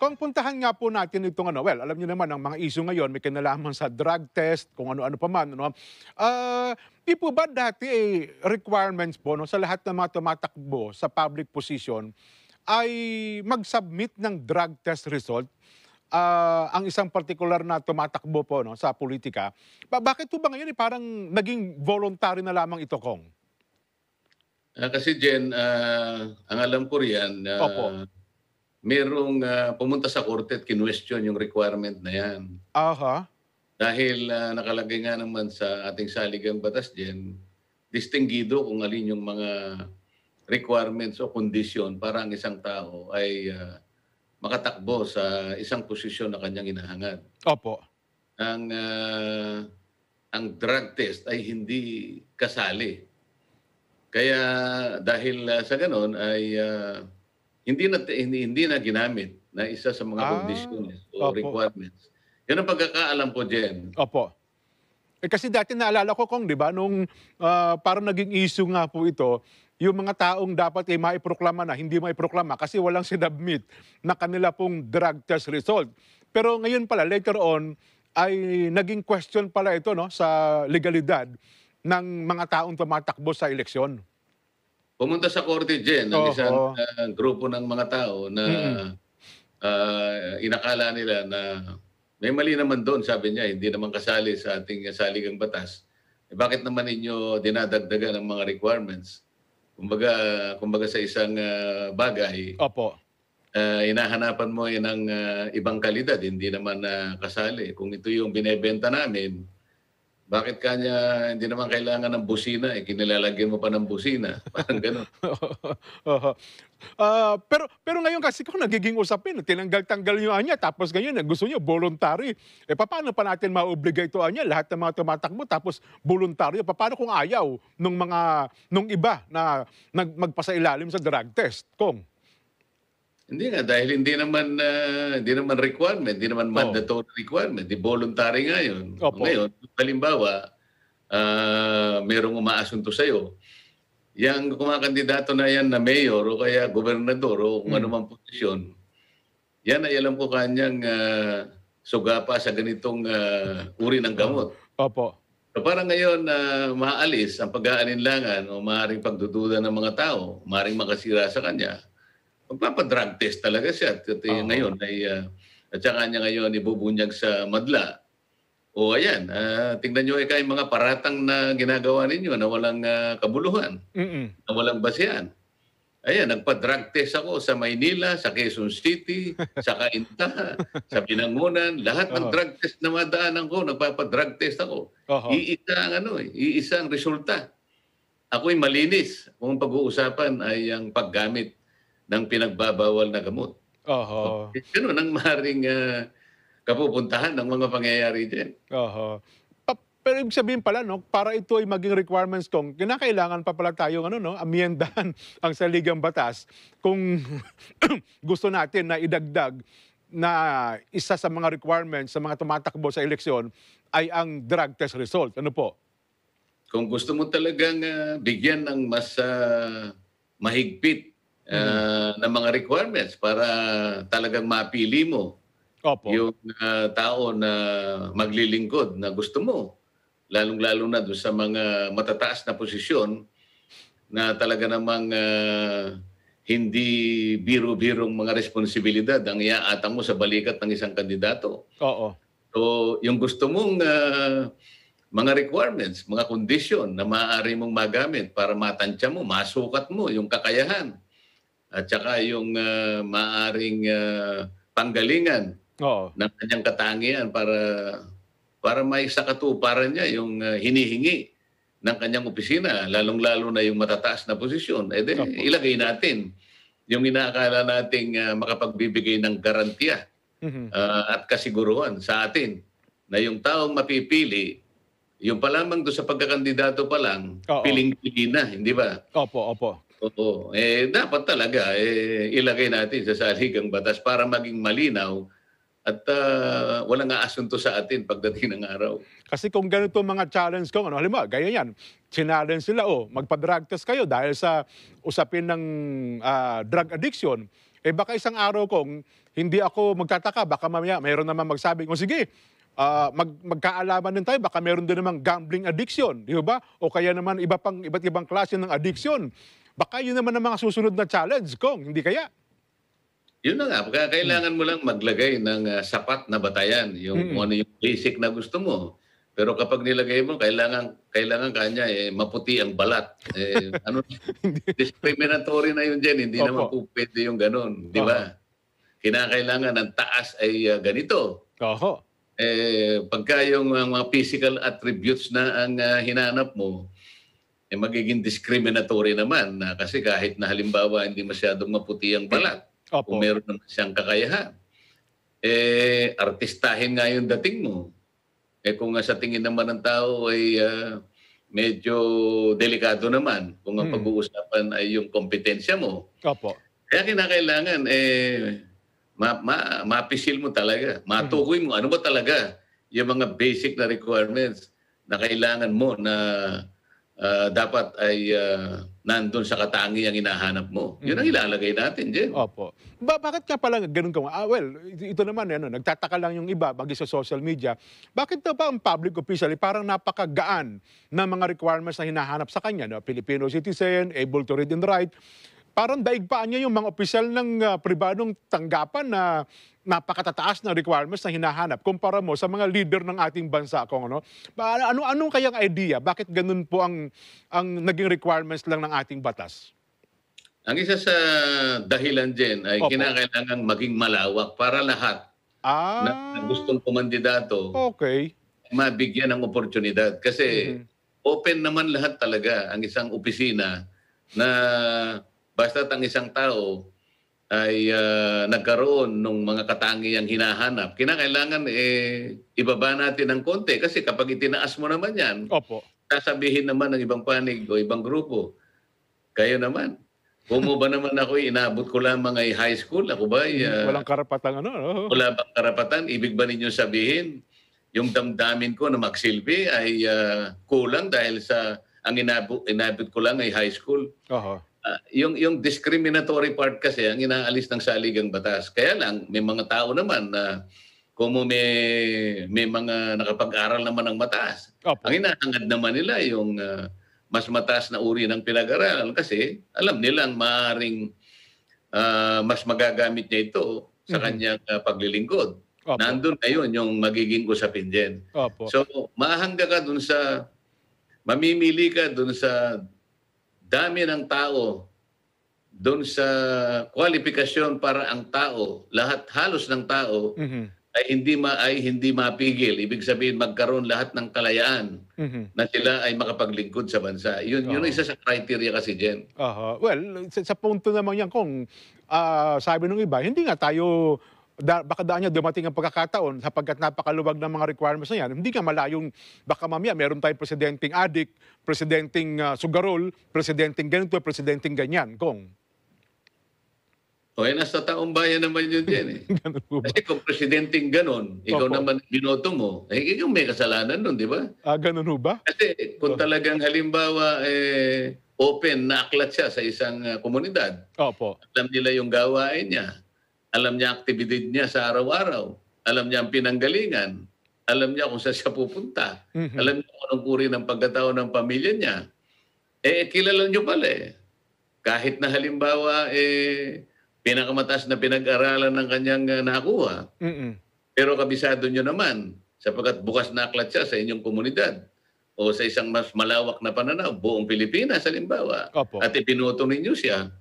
Kung puntahan nga po natin itong ano, well, alam niyo naman ang mga issue ngayon may kinalaman sa drug test, kung ano-ano pa man, ano. Di po ba dati requirements po no, sa lahat ng mga tumatakbo sa public position ay mag-submit ng drug test result? Ang isang partikular na tumatakbo po no, sa politika. Bakit po ba ngayon parang naging voluntary na lamang ito, Kong? Kasi Jen, ang alam ko riyan, Opo. merong pumunta sa korte at kinwestiyon yung requirement na yan. Aha. Dahil nakalagay nga naman sa ating saligang batas, Jen, distinggido kung alin yung mga requirements o kondisyon para ang isang tao ay makatakbo sa isang posisyon na kanyang inahangad. Opo. Ang, ah, ang drug test ay hindi kasali. Kaya dahil sa gano'n ay hindi na ginamit na isa sa mga Ah, kondisyones o opo. requirements. 'Yan ang pagkakaalam ko, Jen. Opo. Kasi dati naalala ko, Kong, 'di ba, nung parang naging issue nga po ito, yung mga taong dapat ay maiproklama na, hindi maiproklama kasi walang sinubmit na kanila pong drug test result. Pero ngayon pala, later on, ay naging question pala ito no, sa legalidad ng mga taong tumatakbo sa eleksyon. Pumunta sa korte, Jen, ang isang Oho. grupo ng mga tao na Mm. inakala nila na may mali naman do'n, sabi niya, hindi naman kasali sa ating saligang batas. Eh, bakit naman ninyo dinadagdagan ng mga requirements? Kumbaga kumbaga sa isang bagay, Opo. hinahanapan mo ng ibang kalidad, hindi naman kasali. Kung ito yung binebenta namin, bakit kanya hindi naman kailangan ng busina, kinilalagyan mo pa ng busina, parang gano'n. Oho. Pero ngayon kasi kung nagiging usapin, tinanggal-tanggal niyo anya tapos ngayon gusto niyo voluntary. Papaano pa natin maobliga ito anya lahat ng mga tumatakbo tapos voluntaryo? Papaano kung ayaw nung iba na magpasailalim sa drug test, Kong? Hindi nga, dahil hindi naman requirement, hindi naman Oh, mandatory requirement, voluntary nga yun. opo. Ngayon, halimbawa, merong umaasunto sa'yo, yang kumakandidato na yan na mayor o kaya gobernador o kung ano Hmm, mang posisyon, yan ay alam ko kanyang sugapa sa ganitong uri ng oo. gamot. Opo. So parang ngayon maalis ang pag-aalinlangan o maaaring pagdududa ng mga tao, maaaring makasira sa kanya, magpapa-drug test talaga siya Oho. ngayon ay, at saka niya ngayon ibubunyag sa madla. O ayan, tingnan niyo ika yung mga paratang na ginagawa ninyo na walang kabuluhan, Mm. na walang basehan. Ayan, nagpa-drug test ako sa Maynila, sa Quezon City, sa Cainta, sa Binangonan, lahat ng Oho. drug test na madaanan ko, nagpapa-drug test ako. Oho. Iisa ang resulta. Ako'y malinis kung pag-uusapan ay ang paggamit ng pinagbabawal na gamot. Oho. Gano'n ang maaaring kapupuntahan ng mga pangyayari diyan. Oho. Pero ibig sabihin pala 'no, para ito ay maging requirements, Kong, kinakailangan pa pala tayong ano 'no, amyendahan ang saligang batas kung gusto natin na idagdag na isa sa mga requirements sa mga tumatakbo sa eleksyon ay ang drug test result. Ano po? Kung gusto mo talagang bigyan ng mas mahigpit Mhm. na mga requirements para talagang mapili mo Opo. yung tao na maglilingkod na gusto mo, lalong-lalo na do'n sa mga matataas na posisyon na talaga namang hindi biro-birong mga responsibilidad ang iaatang mo sa balikat ng isang kandidato. Oo. So, yung gusto mong mga requirements, mga kondisyon na maaari mong magamit para matantya mo, masukat mo yung kakayahan at saka yung maaaring panggalingan Oo. ng kanyang katangian para maisakatuparan niya yung hinihingi ng kanyang opisina, lalong-lalo na yung matataas na posisyon. Eh di, Opo. ilagay natin yung inaakala nating makapagbibigay ng garantiya Mhm. at kasiguruhan sa atin na yung taong mapipili, yung pa lamang doon sa pagkakandidato pa lang, Oo. piling-pili na, hindi ba? Opo, opo. Oo. Dapat talaga ilagay natin sa saligang batas para maging malinaw at walang aasunto sa atin pagdating ng araw. Kasi kung ganito mga challenge ko, ano, halimbawa, gaya yan, challenge sila, magpa-drug test kayo dahil sa usapin ng drug addiction. Eh baka isang araw kung hindi ako magtataka, baka mamaya mayroon naman magsabi, o sige, magkaalaman din tayo, baka mayroon din namang gambling addiction, di ba? O kaya naman iba't ibang klase ng addiction. Baka yun naman ang mga susunod na challenge, Kong, hindi kaya? Yun na nga, kailangan mo lang maglagay ng sapat na batayan, yung kung ano yung basic na gusto mo. Pero kapag nilagay mo, kailangan kanya maputi ang balat. Ano, discriminatory na yun dyan, hindi naman Opo. po pwede yung ganun, di ba? Kinakailangan ang taas ay ganito. Oho. Pagka yung mga physical attributes na ang hinanap mo, magiging discriminatory naman na kasi kahit na halimbawa hindi masyadong maputi ang balat, Opo. kung meron naman siyang kakayahan, artistahin nga yung dating mo. Kung sa tingin naman ng tao ay medyo delikado naman kung ang pag-uusapan ay yung kompetensya mo. Opo. Kaya kinakailangan, mapisil mo talaga, matukoy mo ano ba talaga yung mga basic na requirements na kailangan mo na dapat ay nandun sa katangiang hinahanap mo. Yun ang ilalagay natin dyan. Opo. Bakit nga pala ganun ka? Well, ito naman, nagtataka lang yung iba, bagay sa social media. Bakit na ba ang public official parang napakagaan ng mga requirements na hinahanap sa kanya? No? Filipino citizen, able to read and write. Parang daig pa niya yung mga opisyal ng pribadong tanggapan na napakatataas na requirements na hinahanap kumpara mo sa mga leader ng ating bansa, kung ano. Anong kayang idea? Bakit ganun po ang naging requirements lang ng ating batas? Ang isa sa dahilan dyan ay Opo. kinakailangan maging malawak para lahat na gustong kumandidato Okay. mabigyan ng oportunidad. Kasi open naman lahat talaga ang isang opisina na basta't ang isang tao ay nagkaroon ng mga katangiang hinahanap. Kinakailangan ibaba natin ng konti kasi kapag itinaas mo naman yan, Opo. sasabihin naman ng ibang panig o ibang grupo, kayo naman, kung mo ba naman ako inabot ko lamang ay high school, ako ba ay Walang karapatang ano. wala bang karapatan? Ibig ba ninyo sabihin, yung damdamin ko na magsilbi ay kulang dahil sa ang inabot ko lang ay high school? Oho. Yung discriminatory part kasi ang inaalis ng saligang batas. Kaya lang, may mga tao naman na kung may mga nakapag-aral naman ng mataas, Opo. ang hinahangad naman nila yung mas mataas na uri ng pinag-aralan kasi alam nilang maaaring mas magagamit niya ito sa kanyang paglilingkod. Opo. Nandun ngayon yung magiging usapin din. Opo. So, mahangga ka dun sa, mamimili ka dun sa dami ng tao, dun sa kwalifikasyon para ang tao, halos ng tao, ay hindi mapigil. Ibig sabihin magkaroon lahat ng kalayaan na sila ay makapaglingkod sa bansa. Yun isa sa criteria kasi dyan. Well, sa punto naman yan, kung sabi ng iba, hindi nga tayo, baka daan niya dumating ang pagkakataon sapagkat napakaluwag ng mga requirements na yan, hindi nga malayong, baka mamaya meron tayong presidenteng adik, presidenteng sugarol, presidenteng ganito, presidenteng ganyan, Kong. Nasa taong bayan naman yun din. Ganun po ba? Kasi kung presidenteng ganon, ikaw Opo. naman binoto mo, ikaw may kasalanan nun, di ba? Ganun ho ba? Kasi kung talagang halimbawa open na aklat siya sa isang komunidad, Opo. alam nila yung gawain niya, alam niya aktibidad niya sa araw-araw, alam niya ang pinanggalingan, alam niya kung saan siya pupunta, alam niya kung anong uri ng pagkatao ng pamilya niya, kilala niyo pala . Kahit na halimbawa pinakamataas na pinag-aralan ng kanyang nakuha, pero kabisado niyo naman sapagkat bukas na aklat siya sa inyong komunidad o sa isang mas malawak na pananaw, buong Pilipinas halimbawa, Opo. at ipinoto ninyo siya,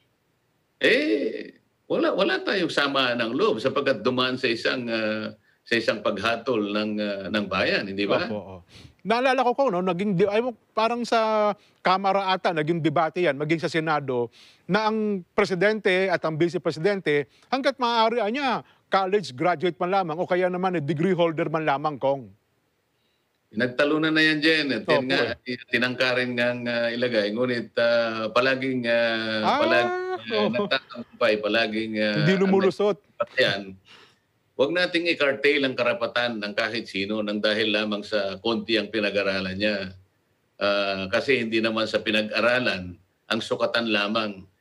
wala tayong samaan ng loob sapagkat dumaan sa isang paghatol ng bayan, hindi ba? Opo. Naalala ko, parang sa Kamara ata, naging debate yan, maging sa Senado, na ang presidente at ang vice-presidente, hanggat maaari niya, college graduate man lamang o kaya naman degree holder man lamang, Kong. Nagtalunan na yan dyan. At yan nga, tinangkarin nga ilagay. Ngunit palaging nagtatagumpay, palaging Hindi lumulusot. yan. Huwag nating i-curtail ang karapatan ng kahit sino nang dahil lamang sa konti ang pinag-aralan niya. Kasi hindi naman sa pinag-aralan ang sukatan lamang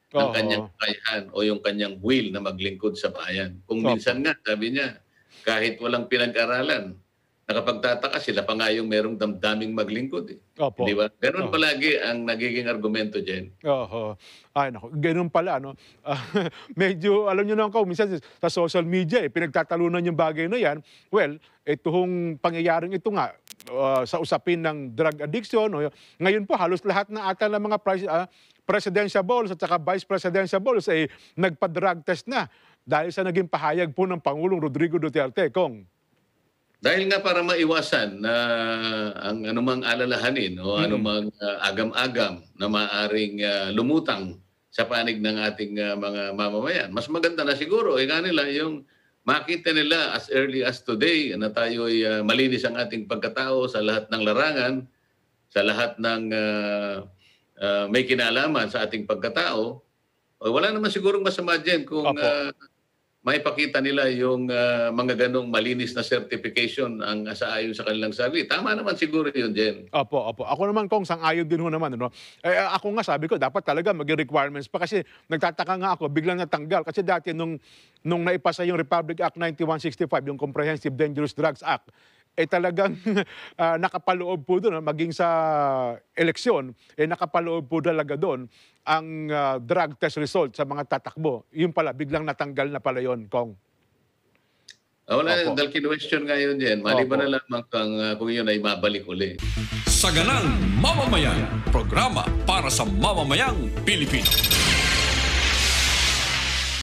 ng kanyang Oo. kakayahan o yung kanyang will na maglingkod sa bayan. Kung Opo. minsan nga, sabi niya, kahit walang pinag-aralan, nakapagtataka sila pa nga yung merong damdaming maglingkod eh. Opo. Hindi ba? Ganun Oo. palagi ang nagiging argumento diyan. Oo. Ay naku, gano'n pala ano. Ah, medyo alam niyo naman ko minsan sa social media, pinagtatalunan yung bagay na 'yan. Well, ito hong pangyayaring ito nga, sa usapin ng drug addiction ngayon po halos lahat na ata ng mga presidentiables at saka vice presidentiables ay nagpa-drug test na dahil sa naging pahayag po ng Pangulong Rodrigo Duterte, Kong. Dahil nga para maiwasan na ang anumang alalahanin o anumang agam-agam na maaring lumutang sa panig ng ating mga mamamayan. Mas maganda na siguro, ika nila, yung makita nila as early as today na tayo'y malinis ang ating pagkatao sa lahat ng larangan, sa lahat ng may kinalaman sa ating pagkatao. Wala naman sigurong masama dyan kung Opo. maipakita nila yung mga ganong malinis na certification ang ayon sa kanilang sarili. Tama naman siguro yun, Jen. Opo, opo. Ako naman kung sang-ayon din ho naman ano. Ako nga sabi ko dapat talaga maging requirements pa kasi nagtataka nga ako biglang natanggal kasi dati nung naipasa yung Republic Act 9165, yung Comprehensive Dangerous Drugs Act, talagang nakapaloob po doon maging sa eleksyon, nakapaloob po talaga doon ang drug test result sa mga tatakbo. Yun pala, biglang natanggal na pala yon, Kong. Wala, Opo. dahil kinwestiyon nga yun, Jen. Maliban Opo. na lamang kung yun ay mabalik uli. Saganang Mamamayan, programa para sa mamamayang Pilipino.